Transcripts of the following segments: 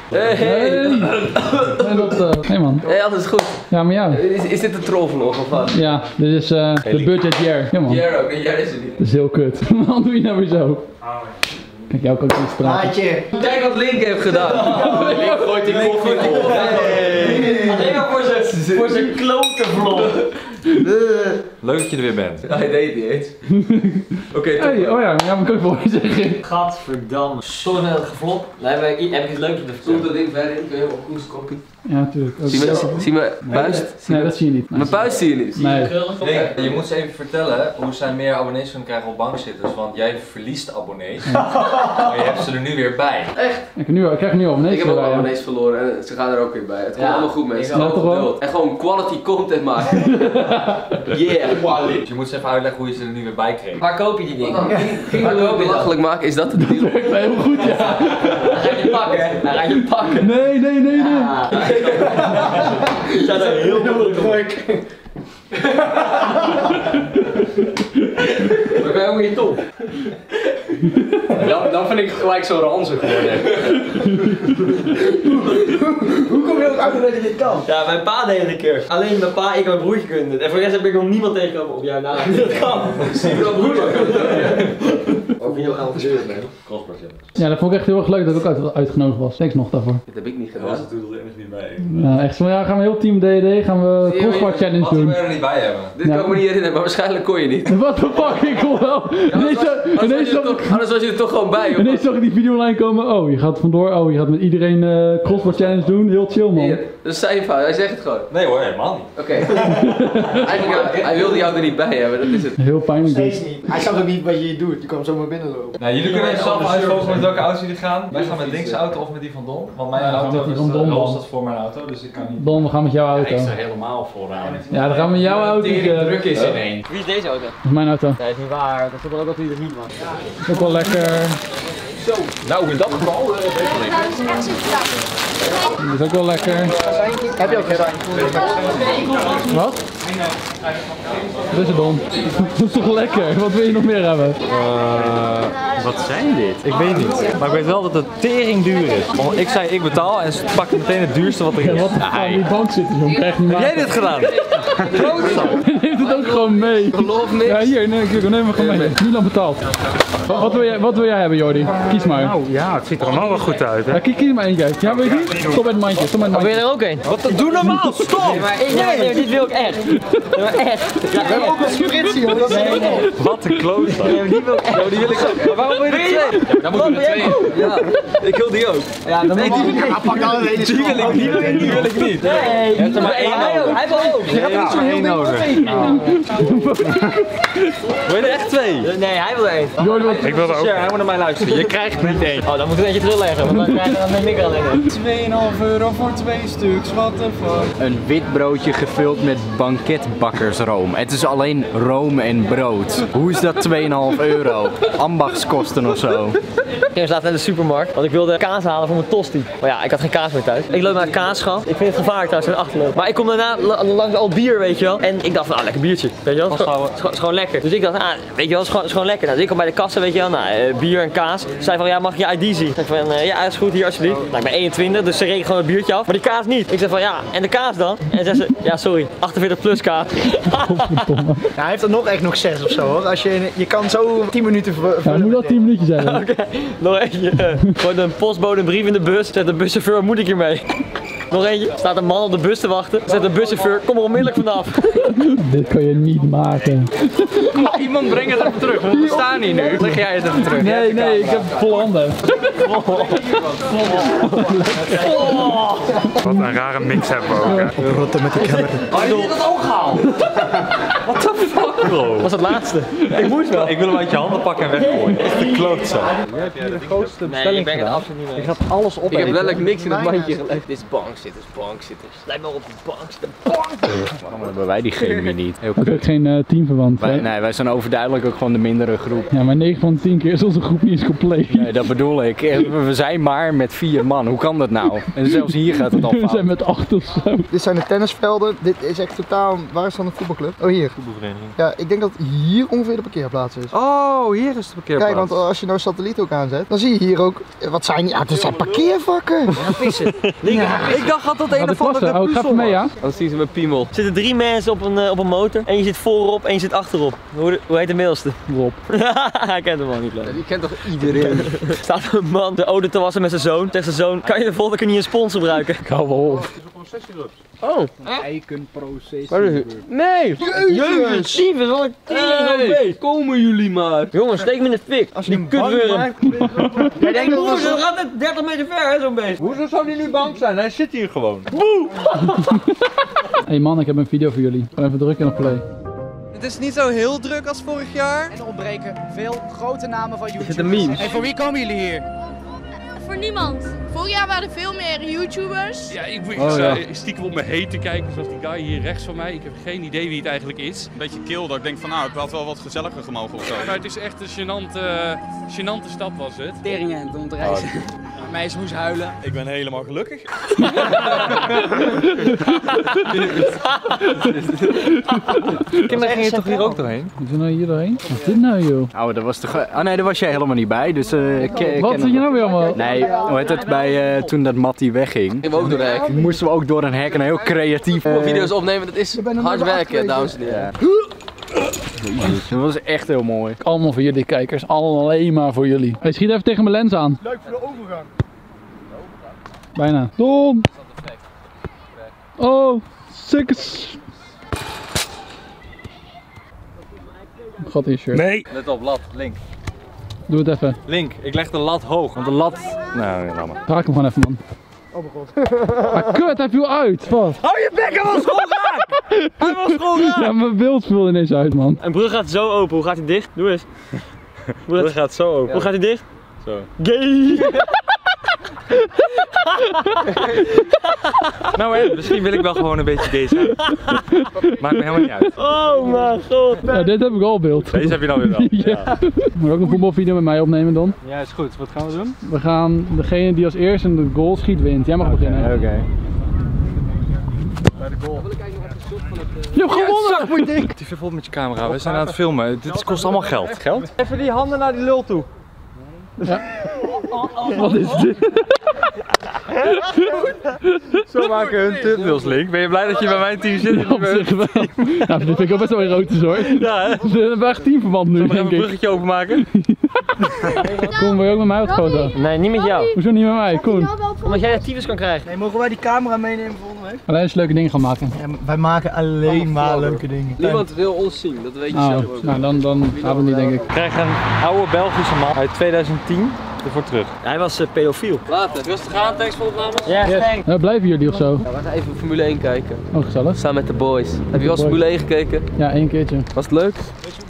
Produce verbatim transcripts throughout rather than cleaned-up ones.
Hey! Hey, hey, dat, uh, hey man. Hey, alles goed. Ja, maar jou. Is, is dit een trollvlog of wat? Ja, dit is uh, de budget year. Ja man. Year ook, een jaar is het niet. Dat is heel kut. Waarom doe je nou weer zo? Kijk, jou kan ik niet praten. Kijk wat Link heeft gedaan. Link gooit die koffie op. Alleen maar voor zijn, voor zijn klote vlog. Leuk dat je er weer bent. Hij deed niet eens. Oké, okay, hey, oh ja, ja, maar kan ik voor je zeggen. Gadverdamme. Zo snel geflopt. Dan heb ik, heb ik iets leuks te vertellen. Stond dat ding verder in, kun je hem op koers koppie. Ja, natuurlijk. Zie je zie mijn buist? Nee, dat zie je niet. Mijn buist zie je niet. Nee. Link, je moet ze even vertellen hoe zij meer abonnees kunnen krijgen op bankzitters, want jij verliest abonnees. Maar je hebt ze er nu weer bij. Echt? Ik, nu, ik krijg nu abonnees. Ik heb ook bij, abonnees verloren en ze gaan er ook weer bij. Het komt Ja, allemaal goed mensen. Ja, toch wel? En gewoon quality content maken. Yeah. Dus je moet ze even uitleggen hoe je ze er nu weer bij kreeg. Waar koop je die dingen? Waar koop je belachelijk maken, is dat de deal? Dat werkt heel goed, ja. Hij gaat je pakken, hè? Hij gaat je pakken. Nee, nee, nee, nee. Ah. Dat is heel moeilijk. Maar kan je ook weer je top? Dan, dan vind ik gelijk zo ranzig geworden. Hoe kom je ook achter dat je dit kan? Ja, mijn pa deed het een keer. Alleen mijn pa, ik en mijn broertje kunnen het. En voor de rest heb ik nog niemand tegengekomen op jou na. Dat kan. Zie je dat broertje? Ook heel geïnteresseerd ben. Ja, dat vond ik echt heel erg leuk dat ik ook uit, uitgenodigd was. Thanks nog daarvoor. Dat heb ik niet gedaan. Dat doet er echt niet bij. Ja, echt zo, ja, gaan we heel team D D, gaan we crossbar challenge Wat we doen. er niet bij hebben. Dit Ja. kan ik me niet herinneren, maar waarschijnlijk kon je niet. What the fuck, ik kon wel. Ineens zo- Anders was ineens je er zag toch- ik- Anders was je er toch gewoon bij. Hoor. ineens zag ik die video online komen. Oh, je gaat vandoor. Oh, je gaat met iedereen eh crossbar challenge doen. Heel chill, man. Hier, dat is zijn fout, hij zegt het gewoon. Nee hoor, helemaal niet. Oké. Eigenlijk, hij wilde jou er niet bij hebben, dat is het. Heel pijnlijk Steeds dus. niet. Hij zag ook niet wat je hier doet. Je kwam zomaar binnenlopen. Nou, jullie kunnen even zelf uitvoeren met welke auto jullie gaan. Wij gaan met Link's auto of met die van Don. Want mijn Ja, we gaan auto met die is van Don, Don man. staat voor mijn auto, dus ik kan niet. Don, we gaan met jouw auto. helemaal vooraan. Ja, dan gaan we met jouw auto. Tering druk is in één. Wie is deze auto? Dat is mijn auto. Nee, is niet waar. Dat stond er ook dat hij er niet was. Dat is ook wel lekker. Nou, in dat geval. Dat is ook wel lekker. Heb je ook geen Wat? Dat is het, Don. Dat is toch lekker? Wat wil je nog meer hebben? Uh, wat zijn dit? Ik weet niet. Maar ik weet wel dat het tering duur is. Want ik zei ik betaal en ze pakken meteen het duurste wat er Ja, is. wat de fuck, die bank zit er, jongen. Krijg niet Heb jij maken. dit gedaan? Hij neemt het ook gewoon mee. Geloof niks. Ja, hier, nee, kijk, neem hem gewoon mee. Milan betaalt. Wat, wat, wil jij, wat wil jij hebben, Jordi? Kies maar. Nou ja, het ziet er allemaal wel goed uit, hè? Ja, kies, kies maar eentje uit. Ja, weet je? Stop met het mandje. Stop met het Wil je mandje. er ook een? Wat, doe normaal, stop! Nee, maar, ik, ja, nee, dit wil ik echt. Nee, maar echt. Ja, We hebben ook een spritsie, jongen. Dat is nee, nee. Wat een klootzak. Nee, maar die wil ik echt. Oh, die wil ik ook. Maar waarom wil je er twee? Dan moeten we er twee. Ja, Ik wil die ook. ja dan nee, die wil ik. Ja, pak dan een hele Die wil ik, die wil ik, die wil ik niet. Nee, Je hebt er maar één hij ook. nodig. Hij wil ook. Je hebt er maar één nodig. Wil je er echt twee? Nee, hij wil er één. Jordi, wat... Ik wil er ook. Sure, hij moet naar mij luisteren. Je krijgt niet één. Oh, dan moet ik eentje terugleggen, want dan krijg dan neem ik er alleen een. tweeënhalf euro voor twee stuks, what the fuck. Een wit broodje gevuld met banketbakkersroom. Het is alleen room en brood. Hoe is dat tweeënhalf euro? Ambachtskosten of zo. Ik ging laatst naar de supermarkt, want ik wilde kaas halen voor mijn tosti. Maar ja, ik had geen kaas meer thuis. Ik loop naar het kaasschap. Ik vind het gevaarlijk thuis, zo'n achterloop. Maar ik kom daarna la- langs al bier, weet je wel. En ik dacht van, ah, lekker biertje. Weet je wel? Het is gewoon, het is gewoon- het is gewoon lekker. Dus ik dacht, ah, weet je wel, het is gewoon, het is gewoon lekker. Nou, dus ik kom bij de kassa, weet je wel, nou, eh, bier en kaas. Ze zei van, ja, mag ik je I D zien? Ik zei van, eh, ja, is goed, hier alsjeblieft. Nou, ik ben eenentwintig, dus ze rekenen gewoon het biertje af. Maar die kaas niet. Ik zei van, ja, en de kaas dan? En zei ze, ja, sorry, achtenveertig plus kaas. Nou, hij heeft er nog echt nog zes of zo hoor. Als je, je kan zo tien minuten vullen. Ja, het moet wel tien minuutjes zijn. Oké, nog eentje. Gewoon een postbode, een brief in de bus. Zet de buschauffeur, wat moet ik hiermee? Nog eentje. Staat een man op de bus te wachten. Zet de buschauffeur, kom er onmiddellijk vanaf. Dit kan je niet maken. Iemand brengt het even terug, want we staan hier nu. Leg jij het even terug. Nee, nee, ik heb volle handen. Wat een rare mix hebben we ook, hè. Rotten met de camera. Oh, je hebt dat ook gehaald? What the fuck, bro? Dat was het laatste. Ik moest wel. Ik wil hem uit je handen pakken en weggooien. Echt een klootzak. Nee, ik ben het absoluut niet mee. Ik ga alles op. Ik heb letterlijk niks in het mandje gelegd. Dit is bangs. Bankzitters, bankzitters. Lijkt me op de bank zitten. Bank! Waarom hebben wij die chemie niet? Heel Ook kut. geen uh, teamverband. Wij, nee, wij zijn overduidelijk ook gewoon de mindere groep. Ja, maar negen van de tien keer is onze groep niet eens compleet. Nee, dat bedoel ik. We zijn maar met vier man. Hoe kan dat nou? En zelfs hier gaat het al We fout. zijn met acht of zo. Dit zijn de tennisvelden. Dit is echt totaal... Waar is dan een voetbalclub? Oh, hier. Voetbalvereniging. Ja, ik denk dat hier ongeveer de parkeerplaats is. Oh, hier is de parkeerplaats. Kijk, want als je nou satelliet ook aanzet, dan zie je hier ook... Wat zijn... Ja, dit zijn parkeervakken. Ja, pissen. Ja. Ik dacht dat dat een Gaat of de klasse? andere Oh, ik ga even mee, ja? Dan zien ze mijn piemel. Er zitten drie mensen op een, uh, op een motor. Eén zit voorop, één zit achterop. Hoe, de, hoe heet de middelste? Rob. Hij kent hem al niet, leuk. Die kent toch iedereen? Er staat een man de ode te wassen met zijn zoon. Tegen zijn zoon, kan je de volgende keer niet een sponsor gebruiken? Ik hou wel op. Oh, Eikenproces. nee! Jezus! Steven, wat een Hey, komen jullie maar. Jongens, steek me in de fik. Als je Die een bank kutwurm. maakt, jij denkt dat Broer, dat zo gaat het dertig meter ver, hè, zo'n beest. Hoezo zou die nu bang zijn? Hij zit hier gewoon. Hey man, ik heb een video voor jullie. Gewoon even drukken op play. Het is niet zo heel druk als vorig jaar. En er ontbreken veel grote namen van zitten YouTubers. memes. En voor wie komen jullie hier? Voor niemand. Vorig jaar waren er veel meer YouTubers. Ja, ik, ik Oh, sta ja. stiekem op mijn heet te kijken, zoals die guy hier rechts van mij. Ik heb geen idee wie het eigenlijk is. Een beetje kil dat ik denk van nou, het had wel wat gezelliger gemogen of zo. Maar het is echt een gênante, gênante stap was het. Teringen om te reizen. Meisje moest huilen. Ik ben helemaal gelukkig. Kinderen gingen toch hier ook doorheen? Wie zijn nou hier doorheen? Wat is dit nou, joh? Oh, dat was de... Oh nee, daar was jij helemaal niet bij. Dus, uh, ik, ik Wat ken zit je hem. nou weer allemaal? Nee, hoe heet het? Bij, uh, toen dat Mattie wegging, Gingen we ook door de hek. moesten we ook door een hek en heel creatief. Uh, Video's opnemen, dat is bent er hard nummer werken, acht dames en heren. Dat was echt heel mooi. Allemaal voor jullie kijkers. Alleen maar voor jullie. Hey, schiet even tegen mijn lens aan. Leuk voor de overgang. Bijna. Dom! Oh, sikkes. Gat in je shirt. Nee. Let op, lat, link. Doe het even. Link, ik leg de lat hoog. Want de lat... Nou, ja, laat maar. Raak hem gewoon even, man. Oh mijn god. Ah, kut, hij viel uit. Wat? Hou je bek, hij was gewoon raak! Hij was gewoon raak! Ja, mijn beeld viel ineens uit, man. Een brug gaat zo open, hoe gaat hij dicht? Doe eens. Hoe Dat gaat zo open. Hoe gaat hij dicht? Zo. Gay! Nou hè, misschien wil ik wel gewoon een beetje gay zijn. Maakt me helemaal niet uit. Oh mijn god! Ja, dit heb ik al beeld. Deze heb je dan weer wel. Ja. Moet ook een voetbalvideo met mij opnemen dan? Ja, is goed. Wat gaan we doen? We gaan, degene die als eerste de goal schiet wint. Jij mag beginnen. Oké. Okay. Je hebt gewonnen! Yes, zak, T V vol met je camera, we zijn aan het filmen. Dit kost allemaal geld. Geld? Even die handen naar die lul toe. Ja. Wat is dit? Zo maken hun thumbnails, Link. Ben je blij dat je bij mijn team zit? Ja, op zich wel. Nou, dit vind ik ook best wel erotisch hoor. Ja, hè? We hebben echt teamverband nu, Zullen we denk even een ik. bruggetje openmaken? Kom, wil je ook met mij op de foto? Nee, niet met jou. Hoezo niet met mij? Kom. Omdat jij de tyfus kan krijgen. Nee, mogen wij die camera meenemen volgende week? Alleen eens leuke dingen gaan maken. Ja, wij maken alleen maar leuke dingen. Niemand wil ons zien, dat weet je zelf Oh, ook. nou dan, dan gaan we niet, denk ik. We krijgen een oude Belgische man uit tweeduizend tien ervoor terug. Hij was uh, pedofiel. Later, rustig aan, thanks voor de opnames. Ja, Yes. thanks. Nou, blijven jullie of zo? Ja, we gaan even Formule één kijken. Oh, gezellig. Samen met de boys. Heb je wel eens boys. Formule één gekeken? Ja, één keertje. Was het leuk?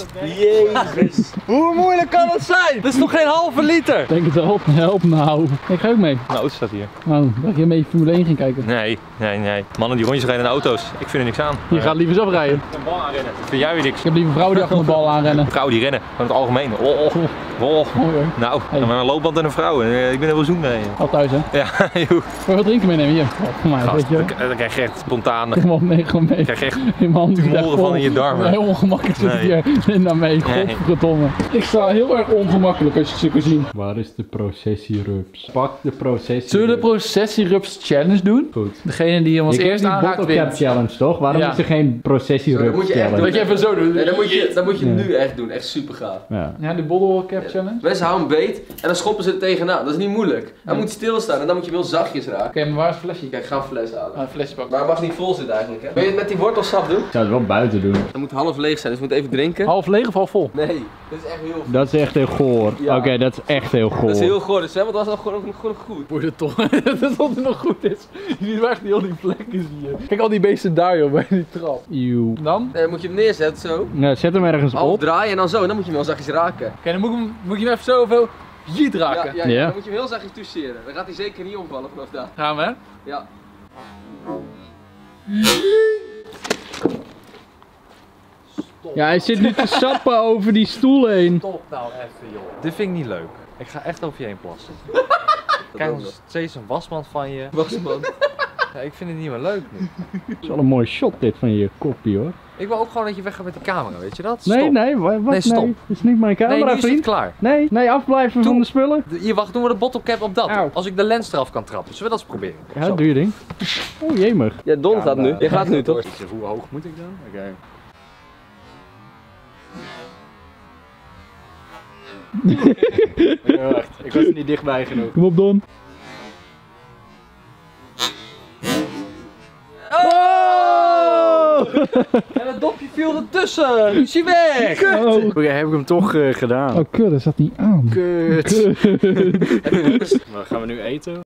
Jezus. Hoe moeilijk kan het zijn? Dat is nog geen halve liter. Denk het wel. Help nou. Ik ga ook mee. Mijn auto staat hier. Nou, dat je mee Formule één ging kijken. Nee, nee, nee. Mannen die rondjes rijden in auto's. Ik vind er niks aan. Je gaat liever zelf rijden. een bal aanrennen. Vind jij weer niks? Ik heb liever vrouwen die achter de bal aanrennen. Vrouwen die rennen, van het algemeen. Oh, oh, oh. Oh, hoor. Nou, Hey. dan maar een loopband en een vrouw. Eh, Ik ben er wel zoen mee. Al thuis, hè? Ja, joh. Wil je wat drinken meenemen? Hier. Oh, voor mij, Gast, weet je. dan, dan krijg je echt spontaan. Kom op, nee, gewoon mee. Krijg je echt Die man die tumoren zegt van vol- in je darmen. Heel ongemakkelijk zit Nee. hier naar mee. Nee. Godverdomme. Ik sta heel erg ongemakkelijk als je het zo kan zien. Waar is de processierups? Pak de processie. Zullen we de processierups challenge doen? Goed. Degene die hem als Je kent eerste die aanraakt bottle cap wint. challenge toch? Waarom Ja. is er geen Zo, dat processierups moet je echt doen. Dat challenge? je even zo doet. Nee, dat moet je, dat moet je Ja. nu echt doen, echt super gaaf. Ja. Ja, de bottle cap challenge. Mensen houden een beet en dan schoppen ze er tegenaan. Dat is niet moeilijk. Hij Ja. moet stilstaan en dan moet je wel zachtjes raken. Oké, maar waar is het flesje? Kijk, ga een fles halen. Ah, een flesje pakken. Maar het mag niet vol zitten eigenlijk, hè? Wil je het met die wortelsap doen? Ik zou het wel buiten doen. Het moet half leeg zijn, dus we moeten even drinken. Half leeg of half vol? Nee, dit is echt heel goed. Dat is echt heel goor. Ja. Oké, dat is echt heel goor. Dat is heel goor, dus zwembad was nog gewoon, gewoon goed. Wordt het toch? Dat het altijd nog goed is. Je ziet echt die al die vlekken hier. Kijk al die beesten daar joh, bij die trap. Eeuw. Dan? Nee, dan moet je hem neerzetten zo. Nou, zet hem ergens Half op. draaien en dan zo. En dan moet je hem wel zachtjes raken. Oké, dan moet, ik hem, moet je hem even zo veel hier Ja, raken. ja, ja, Ja. dan moet je hem heel zachtjes toucheren. Dan gaat hij zeker niet omvallen vanaf daar. Gaan we hè? Ja. Ja, hij zit nu te sappen over die stoel heen. Stop nou even, joh. Dit vind ik niet leuk. Ik ga echt over je heen plassen. Ik krijg nog steeds een wasmand van je. Wasmand. Ja, ik vind het niet meer leuk nu. Het is wel een mooi shot dit van je koppie hoor. Ik wil ook gewoon dat je weggaat met die camera, weet je dat? Stop. Nee, nee, wat? Nee, stop. Nee, dit is niet mijn camera, Nee, nu is het vriend. klaar. Nee, nee, afblijven van de spullen. Je wacht, doen we de bottle cap op dat. Auw. Als ik de lens eraf kan trappen. Zullen we dat eens proberen? Ja, Zo. doe je ding. Oh, jemig. Ja, Don gaat nu. Je gaat nu toch? Hoe hoog moet ik dan? Oké. Okay. Ja, wacht, ik was er niet dichtbij genoeg. Kom op, Don. Oh! En het dopje viel ertussen. Nu is hij weg. Oh, Oké, okay, heb ik hem toch uh, gedaan. oh kut, dat zat niet aan. Kut. Kut. Wat gaan we nu eten?